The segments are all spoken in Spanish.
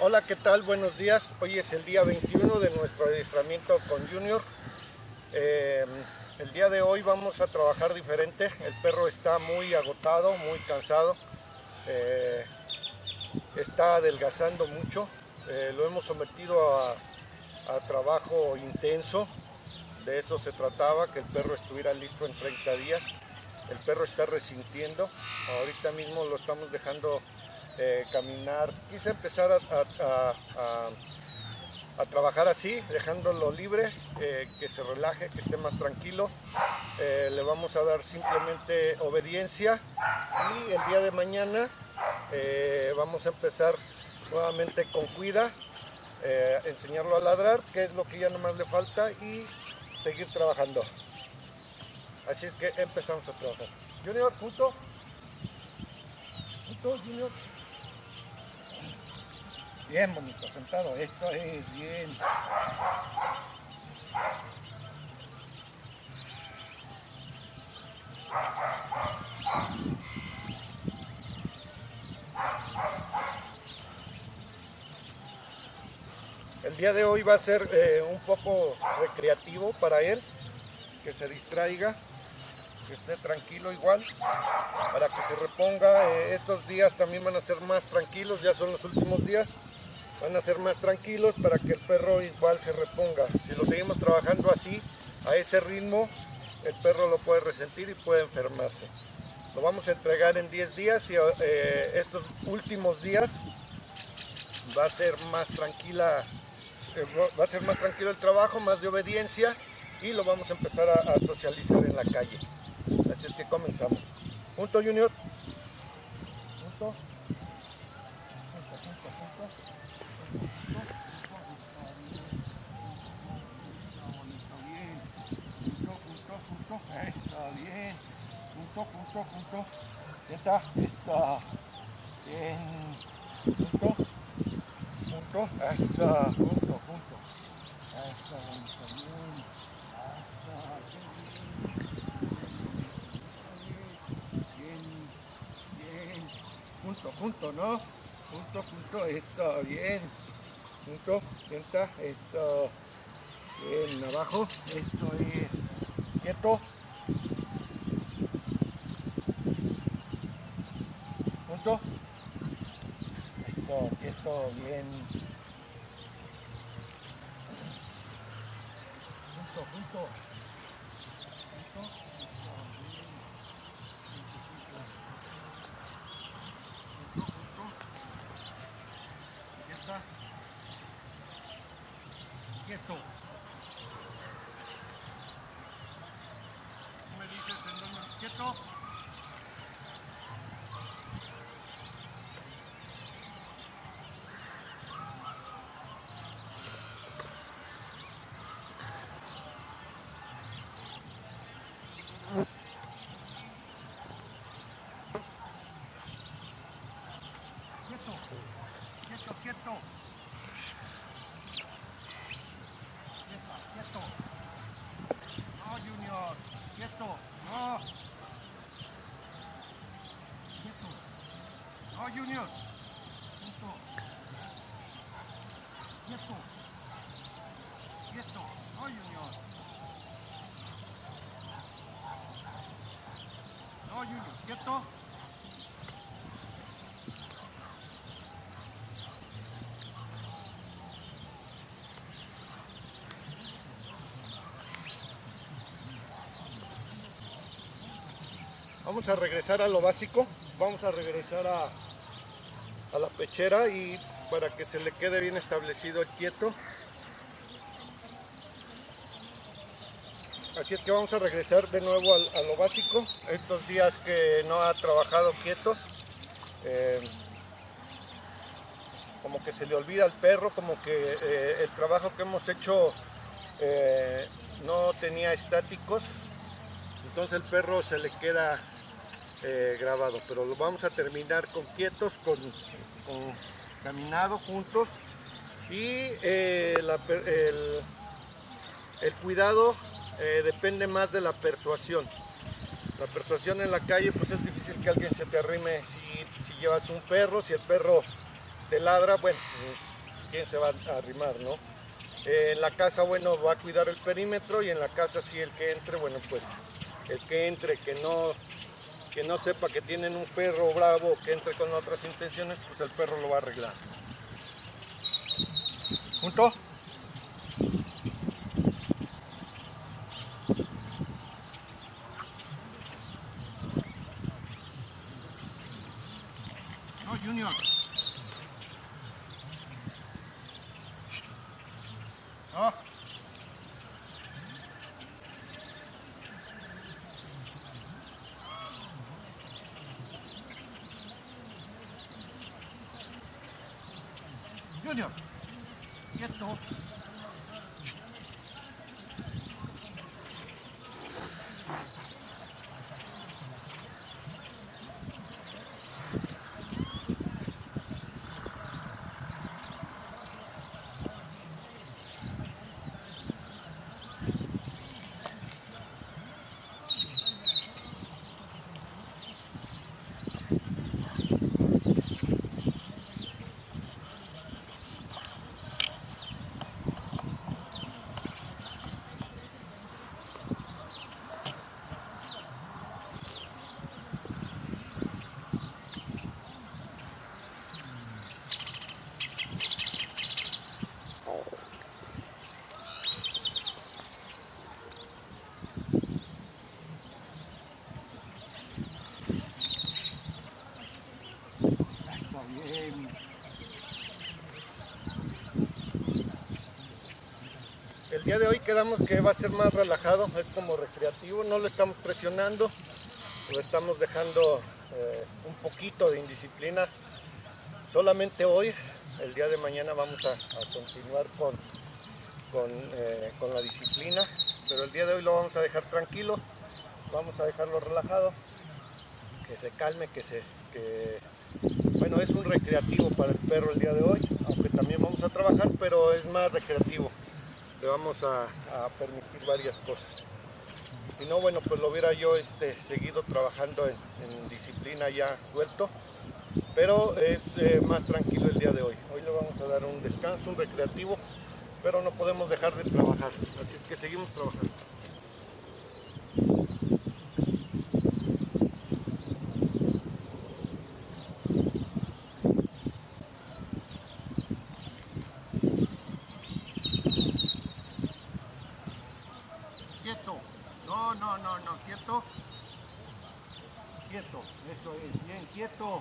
Hola, ¿qué tal? Buenos días. Hoy es el día 21 de nuestro adiestramiento con Junior. El día de hoy vamos a trabajar diferente. El perro está muy agotado, muy cansado. Eh, Está adelgazando mucho. Lo hemos sometido a trabajo intenso. De eso se trataba, que el perro estuviera listo en 30 días. El perro está resintiendo. Ahorita mismo lo estamos dejando caminar. Quise empezar a trabajar así, dejándolo libre, que se relaje, que esté más tranquilo. Le vamos a dar simplemente obediencia y el día de mañana vamos a empezar nuevamente con cuida, enseñarlo a ladrar, que es lo que ya nomás le falta, y seguir trabajando. Así es que empezamos a trabajar. Junior, punto. Punto, Junior. Bien, bonito, sentado. Eso es, bien. El día de hoy va a ser un poco recreativo para él, que se distraiga, que esté tranquilo igual, para que se reponga. Estos días también van a ser más tranquilos, ya son los últimos días, van a ser más tranquilos para que el perro igual se reponga. Si lo seguimos trabajando así, a ese ritmo, el perro lo puede resentir y puede enfermarse. Lo vamos a entregar en 10 días y estos últimos días va a ser más tranquila. Va a ser más tranquilo el trabajo, más de obediencia, y lo vamos a empezar a socializar en la calle. Así es que comenzamos. Punto, Junior. Punto. Eso, bien. Punto. Sienta. Eso. Bien. Punto. Eso. Punto. Eso, bonito, bien. Bien. Punto, ¿no? Punto, eso, bien. Punto, sienta, eso. Bien, abajo, eso es. Quieto. Punto. Eso, quieto, bien. Punto. Quieto. ¿Tú me dices en dónde? Quieto. Quieto. Quieto. No, Junior. Quieto. No. Quieto. No, Junior. Punto. Quieto. No, Junior. No, Junior. Quieto. Vamos a regresar a lo básico, vamos a regresar a la pechera, y para que se le quede bien establecido el quieto. Así es que vamos a regresar de nuevo a lo básico. Estos días que no ha trabajado quietos, como que se le olvida al perro, como que el trabajo que hemos hecho no tenía estáticos, entonces el perro se le queda grabado, pero lo vamos a terminar con quietos, con caminado juntos, y el cuidado depende más de la persuasión. La persuasión en la calle, pues es difícil que alguien se te arrime si llevas un perro. Si el perro te ladra, bueno, quién se va a arrimar, ¿no? En la casa, bueno, va a cuidar el perímetro, y en la casa sí el que entre, bueno, pues el que entre, que no sepa que tienen un perro bravo, que entre con otras intenciones, pues el perro lo va a arreglar. ¿Junto? No, Junior. No. Junior. Quieto. Bien. El día de hoy quedamos que va a ser más relajado, es como recreativo, no lo estamos presionando, lo estamos dejando un poquito de indisciplina. Solamente hoy, el día de mañana vamos a continuar con la disciplina, pero el día de hoy lo vamos a dejar tranquilo, vamos a dejarlo relajado, que se calme, bueno, es un recreativo para el perro el día de hoy, aunque también vamos a trabajar, pero es más recreativo. Le vamos a permitir varias cosas. Si no, bueno, pues lo hubiera yo seguido trabajando en disciplina ya suelto, pero es más tranquilo el día de hoy. Hoy le vamos a dar un descanso, un recreativo, pero no podemos dejar de trabajar, así es que seguimos trabajando. Quieto, no, quieto, quieto, eso es, bien, quieto.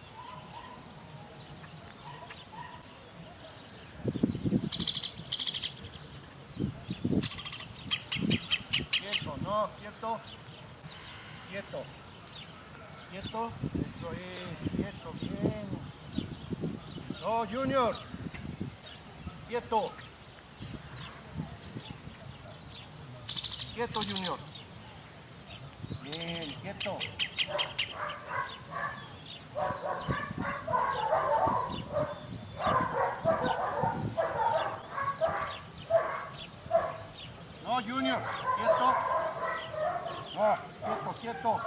Quieto, no, quieto, quieto, quieto, eso es, quieto, bien. No, Junior, quieto, quieto, Junior. Bien, quieto. No, Junior, quieto. No, quieto, quieto.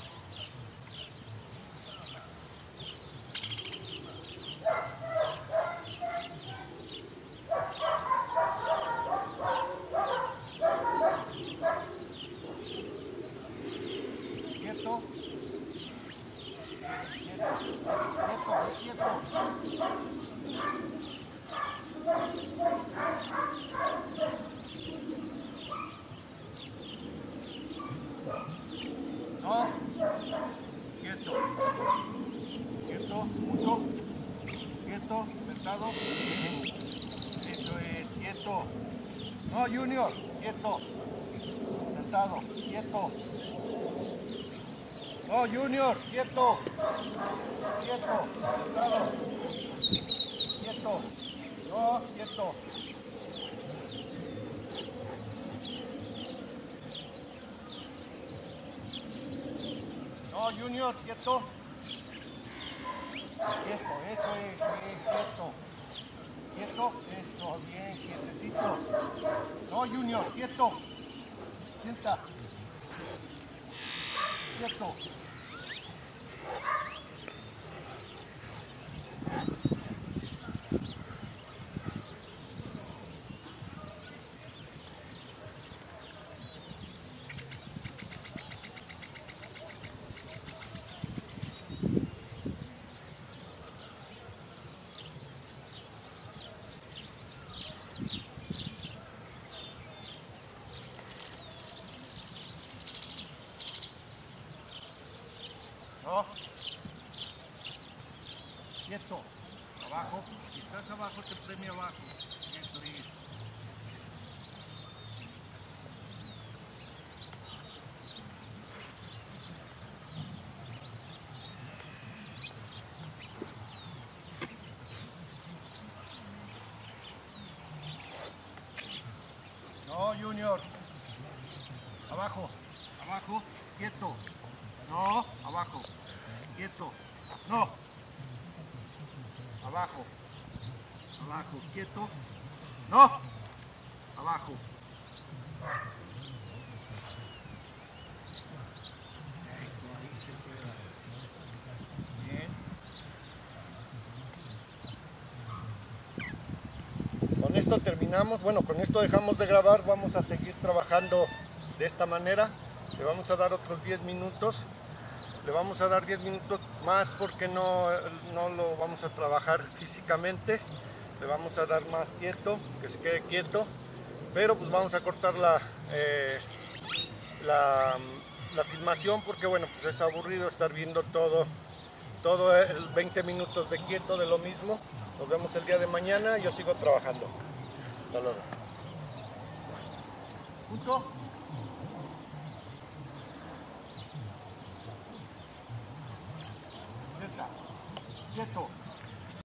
Quieto. Quieto, quieto. No, quieto. Quieto, mucho. Quieto, sentado. Eso es, quieto. No, Junior, quieto. Sentado, quieto. No, Junior, quieto. Quieto, sentado. Quieto. No, quieto. No, Junior, quieto. Quieto, eso es, bien, quieto. Quieto, eso, bien, quietecito. No, Junior, quieto. Sienta. Quieto. Si estás abajo, te premia abajo. Eso es. No, Junior. Abajo, abajo, quieto. No, abajo, quieto. No. Abajo, abajo, quieto. No. Abajo. Eso, ahí te queda. Bien. Con esto terminamos. Bueno, con esto dejamos de grabar. Vamos a seguir trabajando de esta manera. Le vamos a dar otros 10 minutos. Le vamos a dar 10 minutos más porque no lo vamos a trabajar físicamente. Le vamos a dar más quieto, que se quede quieto. Pero pues vamos a cortar la filmación porque bueno, pues es aburrido estar viendo todo el 20 minutos de quieto de lo mismo. Nos vemos el día de mañana. Yo sigo trabajando. Hasta luego. ¿Punto? Quieto.